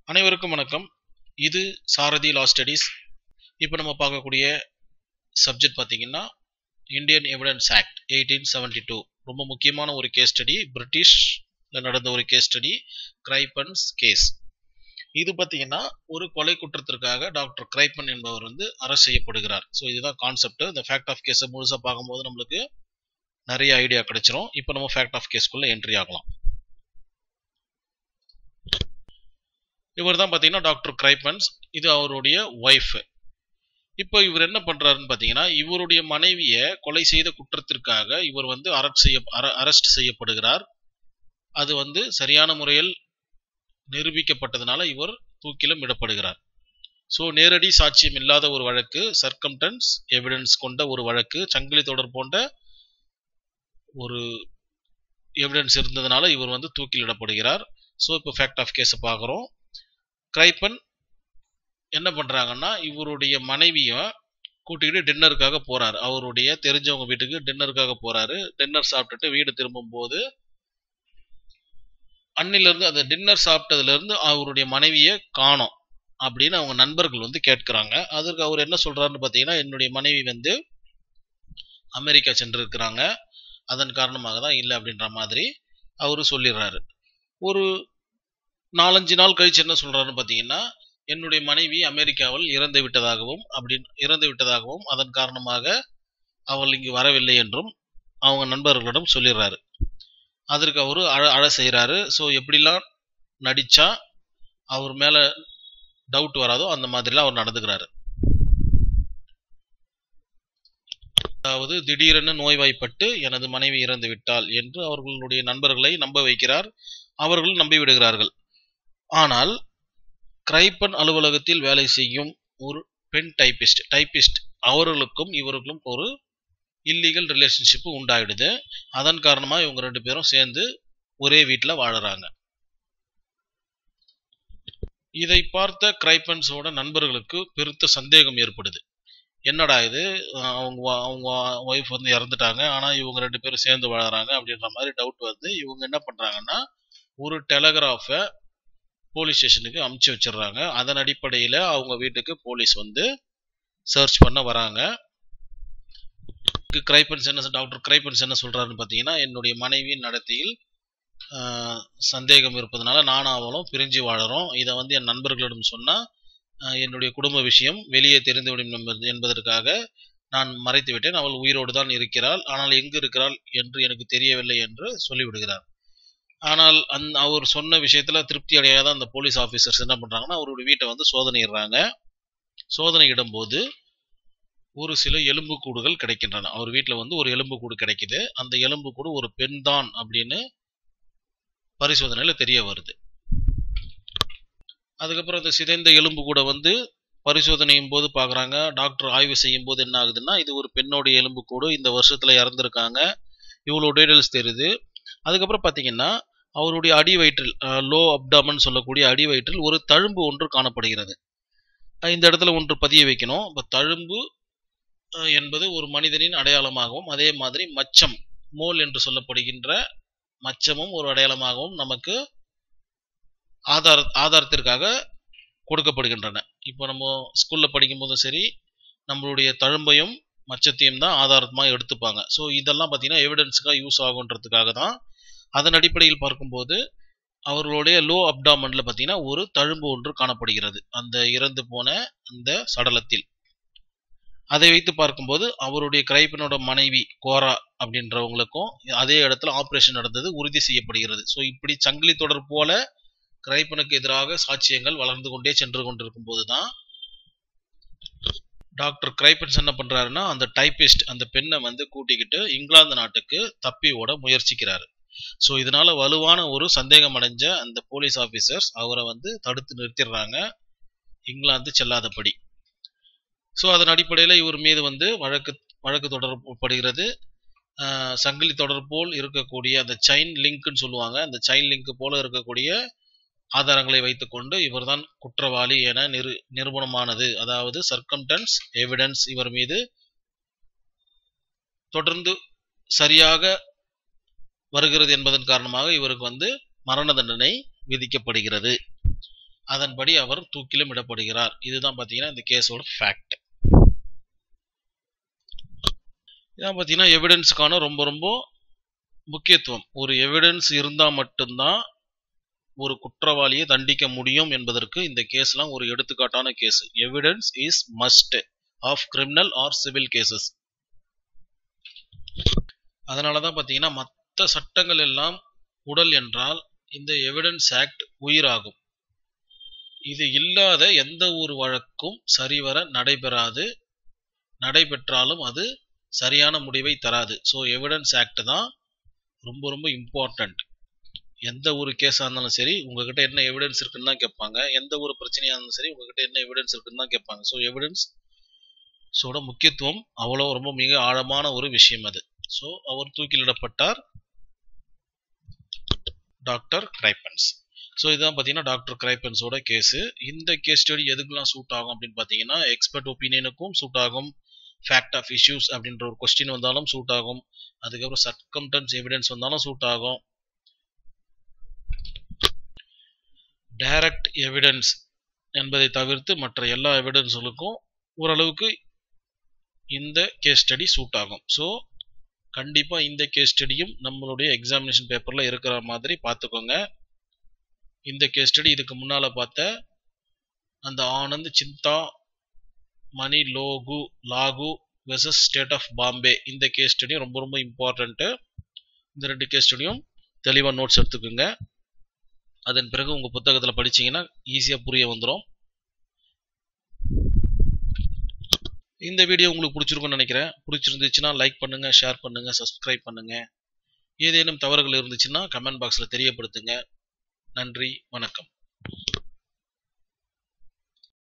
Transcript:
அனைவருக்கும் வணக்கம். இது சாரதி லா ஸ்டடீஸ். இப்போ நம்ம பார்க்கக்கூடிய சப்ஜெக்ட் பார்த்தீங்கன்னா இந்தியன் எவிடன்ஸ் ஆக்ட் 1872. ரொம்ப முக்கியமான ஒரு கேஸ் ஸ்டடி, பிரிட்டிஷ்ல நடந்த ஒரு கேஸ் ஸ்டடி, கிரைப்பன்ஸ் கேஸ். இது பார்த்தீங்கன்னா ஒரு கொலை குற்றத்திற்காக டாக்டர் கிரைப்பன் என்பவர் அரெஸ்ட் செய்யப்படுகிறார். ஸோ இதுதான் கான்செப்ட். இந்த ஃபேக்ட் ஆஃப் கேஸை முழுசாக பார்க்கும்போது நம்மளுக்கு நிறைய ஐடியா கிடைச்சிரும். இப்போ நம்ம ஃபேக்ட் ஆஃப் கேஸ்க்குள்ளே என்ட்ரி ஆகலாம். இவர் தான் பார்த்தீங்கன்னா டாக்டர் கிரைப்பன்ஸ். இது அவருடைய ஒய்ஃப். இப்போ இவர் என்ன பண்றாருன்னு பார்த்தீங்கன்னா, இவருடைய மனைவியை கொலை செய்த குற்றத்திற்காக இவர் அரெஸ்ட் செய்யப்படுகிறார். அது சரியான முறையில் நிரூபிக்கப்பட்டதுனால இவர் தூக்கிலும் இடப்படுகிறார். ஸோ நேரடி சாட்சியம் இல்லாத ஒரு வழக்கு, சர்க்கம்டன்ஸ் எவிடன்ஸ் கொண்ட ஒரு வழக்கு, சங்கிலி தொடர் போன்ற ஒரு எவிடன்ஸ் இருந்ததுனால இவர் தூக்கில் இடப்படுகிறார். ஸோ இப்போ ஃபேக்ட் ஆஃப் கேஸை பார்க்குறோம். கிரைப்பன் என்ன பண்றாங்கன்னா, இவருடைய மனைவியை கூட்டிக்கிட்டு டின்னருக்காக போறாரு. அவருடைய தெரிஞ்சவங்க வீட்டுக்கு டின்னருக்காக போறாரு. டின்னர் சாப்பிட்டுட்டு வீடு திரும்பும் போது அன்னிலிருந்து அந்த டின்னர் சாப்பிட்டதுல இருந்து அவருடைய மனைவியை காணோம் அப்படின்னு அவங்க நண்பர்கள் கேட்கிறாங்க. அதற்கு அவர் என்ன சொல்றாருன்னு பார்த்தீங்கன்னா, என்னுடைய மனைவி அமெரிக்கா சென்றிருக்கிறாங்க, அதன் காரணமாக தான் இல்லை அப்படின்ற மாதிரி அவரு சொல்லிடுறாரு. ஒரு 4-5 நாள் கழிச்சு என்ன சொல்றாருன்னு பார்த்தீங்கன்னா, என்னுடைய மனைவி அமெரிக்காவில் இறந்து விட்டதாகவும் அதன் காரணமாக அவள் இங்கு வரவில்லை என்றும் அவங்க நண்பர்களிடம் சொல்லிடுறாரு. அதற்கு அவரு அழ செய்கிறாரு. ஸோ எப்படிலாம் நடிச்சா அவர் மேல டவுட் வராதோ அந்த மாதிரிலாம் அவர் நடந்துக்கிறாரு. அதாவது திடீரென நோய்வாய்ப்பட்டு எனது மனைவி இறந்து விட்டாள் என்று அவர்களுடைய நண்பர்களை நம்ப வைக்கிறார். அவர்கள் நம்பி விடுகிறார்கள். ஆனால் கிரைப்பன் அலுவலகத்தில் வேலை செய்யும் ஒரு பெண் டைபிஸ்ட் அவர்களுக்கும் இவர்களுக்கும் ஒரு இல்லீகல் ரிலேஷன்ஷிப் உண்டாயிடுது. அதன் காரணமா இவங்க 2 பேரும் சேர்ந்து ஒரே வீட்டில் வாழறாங்க. இதை பார்த்த கிரைப்பன்ஸோட நண்பர்களுக்கு பெருத்த சந்தேகம் ஏற்படுது. என்னடா இது, அவங்க ஒய்ஃப் இறந்துட்டாங்க, ஆனா இவங்க 2 பேரும் சேர்ந்து வாழறாங்க அப்படின்ற மாதிரி டவுட் இவங்க என்ன பண்றாங்கன்னா, ஒரு டெலகிராஃபை போலீஸ் ஸ்டேஷனுக்கு அமுச்சு வச்சிடுறாங்க. அதன் அடிப்படையில் அவங்க வீட்டுக்கு போலீஸ் சர்ச் பண்ண வராங்க. டாக்டர் கிரைப்பன்ஸ் என்ன சொல்றாருன்னு பார்த்தீங்கன்னா, என்னுடைய மனைவியின் நடத்தையில் சந்தேகம் இருப்பதனால நானும் அவளும் பிரிஞ்சு வாழறோம். இதை என் நண்பர்களிடம் சொன்னா என்னுடைய குடும்ப விஷயம் வெளியே தெரிந்துவிடும் என்பதற்காக நான் மறைத்து விட்டேன். அவள் உயிரோடு தான் இருக்கிறாள், ஆனால் எங்கு இருக்கிறாள் என்று எனக்கு தெரியவில்லை என்று சொல்லிவிடுகிறார். ஆனால் அவர் சொன்ன விஷயத்துல திருப்தி அடையாத அந்த போலீஸ் ஆபீசர்ஸ் என்ன பண்றாங்கன்னா, அவருடைய வீட்டை சோதனையிடுறாங்க. சோதனையிடும் போது ஒரு சில எலும்புக்கூடுகள் கிடைக்கின்றன. அவர் வீட்டில் ஒரு எலும்புக்கூடு கிடைக்குது. அந்த எலும்புக்கூடு ஒரு பெண் தான் அப்படின்னு பரிசோதனையில தெரிய வருது. அதுக்கப்புறம் அந்த சிதைந்த எலும்புக்கூட பரிசோதனையும் போது பார்க்குறாங்க. டாக்டர் ஆய்வு செய்யும் போது என்ன ஆகுதுன்னா, இது ஒரு பெண்ணோடைய எலும்புக்கூடு, இந்த வருஷத்துல இறந்துருக்காங்க, இவ்வளோ டீடைல்ஸ் தெரியுது. அதுக்கப்புறம் பார்த்தீங்கன்னா, அவருடைய அடி வயிற்றில், லோ அப்டாமன் சொல்லக்கூடிய அடி வயிற்றில் ஒரு தழும்பு ஒன்று காணப்படுகிறது. இந்த இடத்துல ஒன்று பதிய வைக்கணும். இப்போ தழும்பு என்பது ஒரு மனிதனின் அடையாளமாகவும், அதே மாதிரி மச்சம், மோல் என்று சொல்லப்படுகின்ற மச்சமும் ஒரு அடையாளமாகவும் நமக்கு ஆதாரத்திற்காக கொடுக்கப்படுகின்றன. இப்போ நம்ம ஸ்கூல்ல படிக்கும் போதும் சரி, நம்மளுடைய தழும்பையும் மச்சத்தையும் தான் ஆதாரமாக எடுத்துப்பாங்க. ஸோ இதெல்லாம் பார்த்தீங்கன்னா எவிடன்ஸுக்காக யூஸ் ஆகுன்றதுக்காக தான். அதன் அடிப்படையில் பார்க்கும்போது அவர்களுடைய லோ அப்டாமன்ல பார்த்தீங்கன்னா ஒரு தழும்பு ஒன்று காணப்படுகிறது அந்த இறந்து போன அந்த சடலத்தில். அதை வைத்து பார்க்கும்போது அவருடைய கிரைப்பனோட மனைவி கோரா அப்படின்றவங்களுக்கும் அதே இடத்துல ஆபரேஷன் நடந்தது உறுதி செய்யப்படுகிறது. ஸோ இப்படி சங்கிலி தொடர் போல கிரைப்பனுக்கு எதிராக சாட்சியங்கள் வளர்ந்து கொண்டே சென்று கொண்டிருக்கும் போதுதான் டாக்டர் கிரைப்பன்ஸ் என்ன பண்றாருன்னா, அந்த டைபிஸ்ட் அந்த பெண்ணை கூட்டிக்கிட்டு இங்கிலாந்து நாட்டுக்கு தப்பி ஓட முயற்சிக்கிறாரு. ஸோ இதனால வலுவான ஒரு சந்தேகம் அடைஞ்ச அந்த போலீஸ் ஆபீசர்ஸ் அவரை தடுத்து நிறுத்திடுறாங்க, இங்கிலாந்து செல்லாதபடி. ஸோ அதன் அடிப்படையில் இவர் மீது வழக்கு தொடரப்படுகிறது. சங்கிலி தொடர் போல் இருக்கக்கூடிய அந்த செயின் லிங்க்னு சொல்லுவாங்க, அந்த செயின் லிங்க் போல இருக்கக்கூடிய ஆதாரங்களை வைத்துக்கொண்டு இவர்தான் குற்றவாளி என நிரூபணமானது. அதாவது சர்க்கம்டன்ஸ் எவிடன்ஸ் இவர் மீது தொடர்ந்து சரியாக வருகிறது என்பதன் காரணமாக இவருக்கு மரண தண்டனை விதிக்கப்படுகிறது. அதன்படி அவர் தூக்கிலும் இடப்படுகிறார். இதுதான் பார்த்தீங்கன்னா இந்த கேஸோட ஃபேக்ட். இதான் பார்த்தீங்கன்னா எவிடன்ஸுக்கான ரொம்ப ரொம்ப முக்கியத்துவம். ஒரு எவிடன்ஸ் இருந்தால் மட்டும்தான் ஒரு குற்றவாளியை தண்டிக்க முடியும் என்பதற்கு இந்த கேஸ்லாம் ஒரு எடுத்துக்காட்டான case. Evidence is must of criminal or civil cases. அதனால தான் பார்த்தீங்கன்னா மற்ற சட்டங்கள் எல்லாம் உடல் என்றால் இந்த எவிடன்ஸ் ஆக்ட் உயிராகும். இது இல்லாத எந்த ஒரு வழக்கும் சரிவர நடைபெறாது. நடைபெற்றாலும் அது சரியான முடிவை தராது. ஸோ எவிடன்ஸ் ஆக்ட் தான் ரொம்ப ரொம்ப இம்பார்ட்டன்ட். எந்த ஒரு கேஸாக இருந்தாலும் சரி உங்ககிட்ட என்ன எவிடன்ஸ் இருக்குன்னு தான் கேட்பாங்க. எந்த ஒரு பிரச்சனையாக இருந்தாலும் சரி உங்ககிட்ட என்ன எவிடன்ஸ் இருக்குன்னு தான் கேட்பாங்க. ஸோ எவிடன்ஸோட முக்கியத்துவம் அவ்வளோ ரொம்ப மிக ஆழமான ஒரு விஷயம் அது. ஸோ அவர் தூக்கிலிடப்பட்டார், டாக்டர் கிரைப்பன்ஸ். ஸோ இதுதான் பார்த்தீங்கன்னா டாக்டர் கிரைப்பன்ஸோட கேஸு. இந்த கேஸ் ஸ்டடி எதுக்கெல்லாம் சூட் ஆகும் அப்படின்னு பார்த்தீங்கன்னா எக்ஸ்பர்ட் ஒப்பீனியனுக்கும் சூட் ஆகும், ஃபேக்ட் ஆஃப் இஷ்யூஸ் அப்படின்ற ஒரு கொஸ்டின் வந்தாலும் சூட் ஆகும், அதுக்கப்புறம் சர்க்கம்டன்ஸ் எவிடன்ஸ் வந்தாலும் சூட் ஆகும், டைரக்ட் எவிடன்ஸ் என்பதை தவிர்த்து மற்ற எல்லா எவிடன்ஸ்களுக்கும் ஓரளவுக்கு இந்த கேஸ் ஸ்டடி சூட் ஆகும். ஸோ கண்டிப்பாக இந்த கேஸ் ஸ்டடியும் நம்மளுடைய எக்ஸாமினேஷன் பேப்பரில் இருக்கிற மாதிரி பார்த்துக்கோங்க. இந்த கேஸ் ஸ்டடி இதுக்கு முன்னால் பார்த்த அந்த Anand Chintamani Lagu versus state of Bombay இந்த கேஸ் ஸ்டடியும் ரொம்ப ரொம்ப இம்பார்ட்டண்ட்டு. இந்த 2 கேஸ் ஸ்டடியும் தெளிவாக நோட்ஸ் எடுத்துக்கோங்க. அதன் பிறகு உங்கள் புத்தகத்தில் படிச்சிங்கன்னா ஈஸியாக புரிய வந்துடும். இந்த வீடியோ உங்களுக்கு பிடிச்சிருக்குன்னு நினைக்கிறேன். பிடிச்சிருந்துச்சுன்னா லைக் பண்ணுங்கள், ஷேர் பண்ணுங்கள், சப்ஸ்கிரைப் பண்ணுங்கள். ஏதேனும் தவறுகள் இருந்துச்சுன்னா கமெண்ட் பாக்ஸில் தெரியப்படுத்துங்க. நன்றி, வணக்கம்.